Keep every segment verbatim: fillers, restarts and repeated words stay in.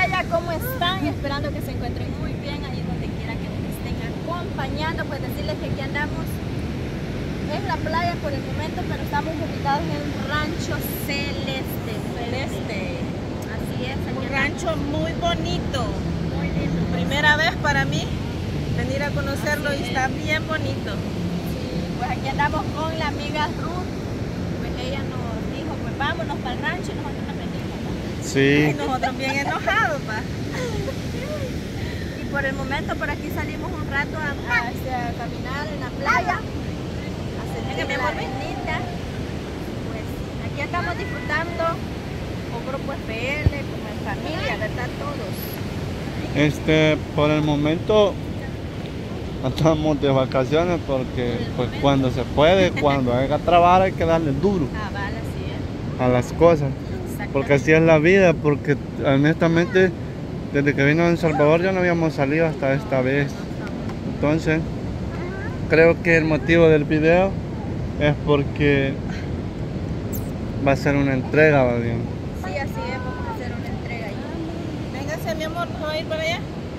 playa, ¿cómo están? Esperando que se encuentren muy bien ahí donde quiera que nos estén acompañando. Pues decirles que aquí andamos en la playa por el momento, pero estamos ubicados en Rancho Celeste. Celeste. Así es. Un rancho muy bonito. Muy lindo. Primera vez para mí venir a conocerlo. Así y es. Está bien bonito. Sí, pues aquí andamos con la amiga Ruth. Pues ella nos dijo, pues vámonos para el rancho y nosotros nos venimos. Sí. Y nosotros bien enojados, pa. Y por el momento por aquí salimos un rato a, a, a caminar en la playa, a sentir la arenita. Pues aquí estamos disfrutando con Grupo F L, como en familia, ¿verdad? Todos. Este, por el momento estamos de vacaciones porque pues cuando se puede, cuando hay que trabajar hay que darle duro Ah, vale, así es. a las cosas. Porque así es la vida, porque honestamente desde que vino a El Salvador ya no habíamos salido hasta esta vez. Entonces creo que el motivo del video es porque va a ser una entrega, ¿verdad? Sí, así es, vamos a hacer una entrega ahí. Véngase, mi amor, ¿no va a ir para allá?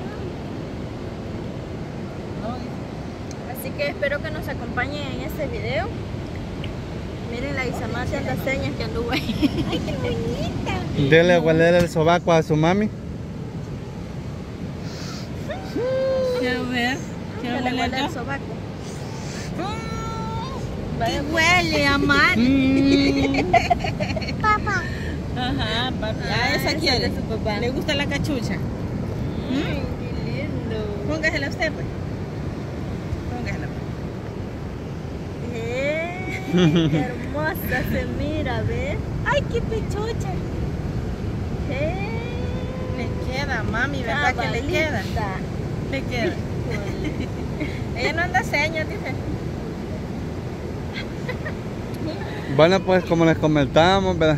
Así que espero que nos acompañen en este video. Miren la Isamar haciendo señas que anduvo ahí. ¡Ay, qué bonita! Dele a hueler el sobaco a su mami. Quiero ver. Quiero Que le oler huele yo. el sobaco. ¿Qué huele, amar? Papá. Ajá, papi. Ah, esa esa quiere. es de su papá. Le gusta la cachucha. Ay, qué lindo. Póngasela usted, pues. Póngasela. Eh, qué hermosa se mira, ¿ves? Ay, qué pechocha. Eh, Le queda, mami, ¿verdad que le queda? cabalita. Le queda. Ella no anda señas, dice. Bueno, pues como les comentábamos, ¿verdad?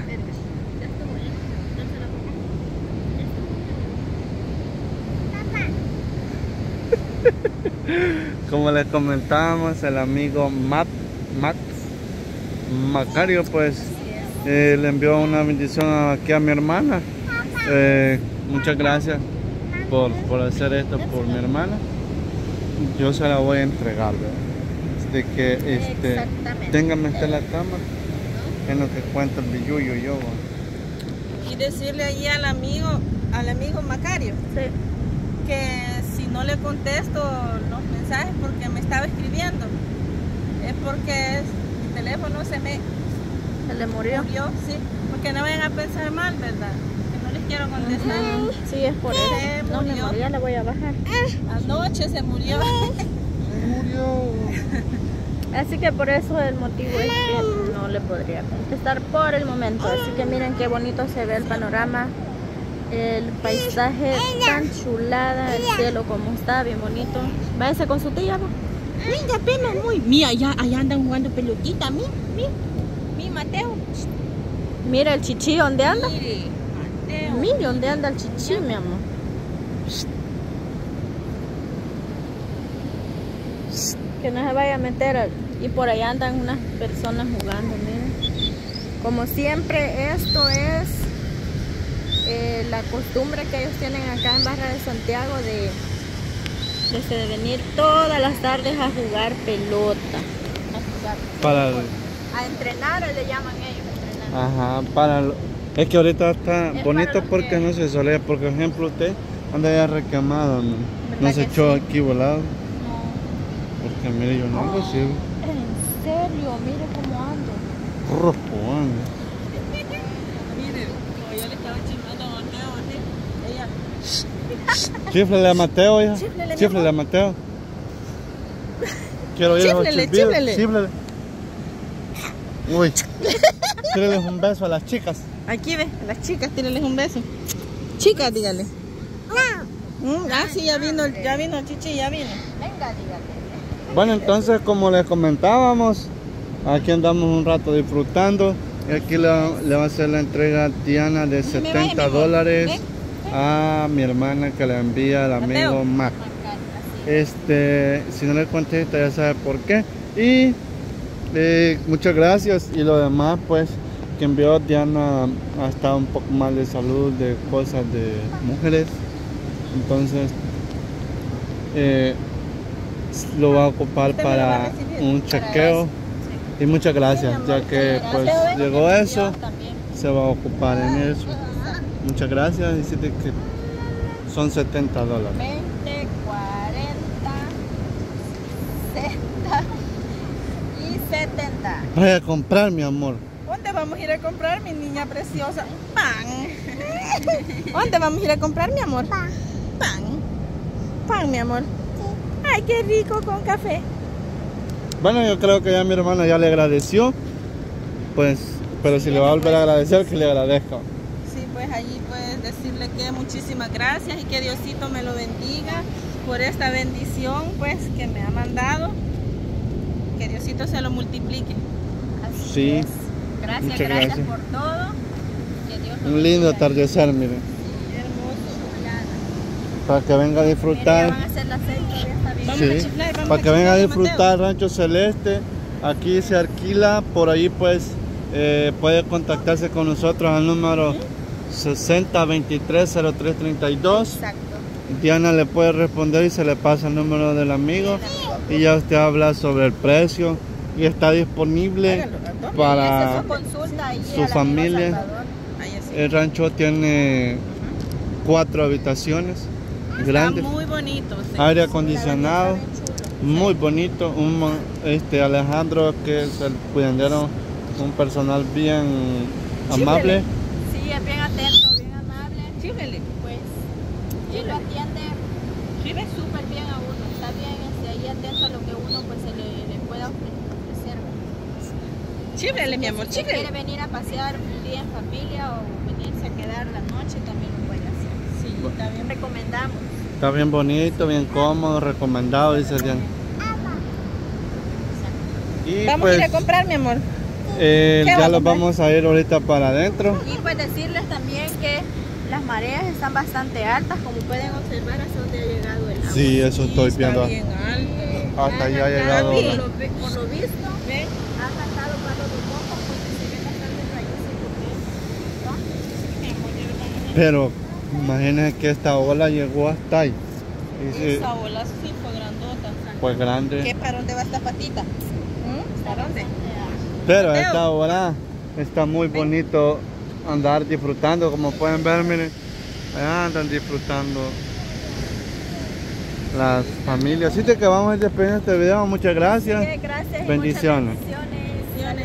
Como les comentábamos, el amigo Matt, Max Macario, pues eh, le envió una bendición aquí a mi hermana. Eh, muchas gracias por, por hacer esto por mi hermana. Yo se la voy a entregar, ¿verdad? De que este, Exactamente. téngame usted la cámara en lo que cuenta el billuyo yo. Y decirle allí al amigo, al amigo Macario, Sí. que si no le contesto los mensajes porque me estaba escribiendo, es porque mi teléfono se me Se le murió. murió, sí, porque no vayan a pensar mal, ¿verdad? Que no les quiero contestar. Ujú. Sí, es por Se eso. No me murió. murió, ya le voy a bajar. Anoche se murió. Así que por eso el motivo es que no le podría contestar por el momento. Así que miren qué bonito se ve el panorama, el paisaje tan chulada, el cielo como está, bien bonito. Váyase con su tía, ¿no? Venga, pelo muy. Mira, allá, allá andan jugando pelotita, mi, mi, mi Mateo. Mira el chichi, ¿dónde anda? Mire, Mateo. Mire dónde anda el chichi, mi amor. Que no se vaya a meter al- y por allá andan unas personas jugando, miren. Como siempre, esto es eh, la costumbre que ellos tienen acá en Barra de Santiago de, de, de venir todas las tardes a jugar pelota. A jugar Para el- fútbol. A entrenar, le llaman ellos, entrenar. Ajá, para lo- es que ahorita está Es bonito para los porque que- no se solea. Por ejemplo, usted anda ya requemado, ¿no? No ¿Verdad se que echó sí? aquí volado. No. Porque mire, yo no hago así. En serio, mire cómo ando. Rojo, ando. Mire, como yo le estaba chingando a Mateo, así, ella. Chíflele a Mateo, hija. Chíflele, mi Chíflele a Mateo. Quiero oír esos Chíflele, chiflidos. chíflele. Chíflele. Uy. Tíreles un beso a las chicas. Aquí ve, a las chicas, tírenles un beso. Chicas, dígale. Mm, ah, sí, ya vino, ya vino, Chichi, ya vino. Venga, dígale. Bueno, entonces como les comentábamos, aquí andamos un rato disfrutando y aquí le, le va a hacer la entrega a Diana de setenta dólares a mi hermana que le envía el amigo Mac. Este, si no le contesta ya sabe por qué. Y eh, muchas gracias y lo demás pues que envió Diana ha estado un poco mal de salud, de cosas de mujeres, entonces eh, lo va a ocupar Usted me lo va a para recibir, un para chequeo. eso. Y muchas gracias, Sí, mi ya amor, que muchas pues gracias. llegó eso, También. se va a ocupar en eso. Muchas gracias, dice que son setenta dólares. veinte, cuarenta, sesenta y setenta. Vaya a comprar, mi amor. ¿Dónde vamos a ir a comprar, mi niña preciosa? Pan. ¿Dónde vamos a ir a comprar, mi amor? Pan. Pan. Pan, mi amor. Ay, qué rico con café. Bueno, yo creo que ya mi hermana ya le agradeció, pues, pero si le va a volver a agradecer, que le agradezca. Sí, pues allí puedes decirle que muchísimas gracias y que Diosito me lo bendiga por esta bendición, pues, que me ha mandado. Que Diosito se lo multiplique. Así Sí. es. Gracias, Muchas gracias, gracias. por todo. Que Dios lo Un lindo bendiga. atardecer, miren, Hermoso. para que venga a Mira, disfrutar. van a hacer las seis, todavía está bien. Vamos a Sí, chiflar, vamos para a que venga a chiflar, disfrutar Rancho Celeste. Aquí se alquila, por ahí pues eh, puede contactarse con nosotros al número sesenta veintitrés cero tres treinta y dos. Exacto. Diana le puede responder y se le pasa el número del amigo y ya usted habla sobre el precio y está disponible Hágalo, ¿no? para Esa es su consulta ahí su al familia. amigo Salvador. Ahí así. El rancho tiene cuatro habitaciones grandes, Está muy bonito. Sí. aire acondicionado, Está bien chulo. muy bonito. Un, mo- este Alejandro, que es el cuidandero, un personal bien amable. Sí, es bien atento, bien amable. Chíbrele. Pues él lo atiende Chíbrele. súper bien a uno. Está bien este, ahí atento a lo que uno pues se le, le pueda ofrecer. Chíbrele, mi Que amor, si usted quiere chíbrele. venir a pasear un día en familia o venirse a quedar la noche, también lo puede hacer. Sí, está bien. Recomendamos. Está bien bonito, bien cómodo, recomendado, dice Diana. Y Vamos pues a ir a comprar, mi amor. eh, ¿Qué va ya a los comprar? vamos a ir ahorita para adentro. Y pues decirles también que las mareas están bastante altas, como pueden observar hasta donde ha llegado el agua. Sí, eso estoy Sí, viendo. Está bien alto. Hasta allá ha llegado. Por la- lo, vi- por lo visto, ¿Ve? ha sacado palos de coco porque se ve bastante raíces. Mi amor, ya le vamos a- Pero imagínense que esta ola llegó hasta ahí. Y sí, Esa ola sí fue grandota. pues grande. ¿Qué? ¿Para dónde va esta patita? ¿Mm? ¿Para dónde? Pero a Mateo. esta hora está muy bonito andar disfrutando. Como pueden ver, miren, allá andan disfrutando las familias. Así que vamos a ir despidiendo este video. Muchas gracias. Sí, gracias y Bendiciones. muchas bendiciones.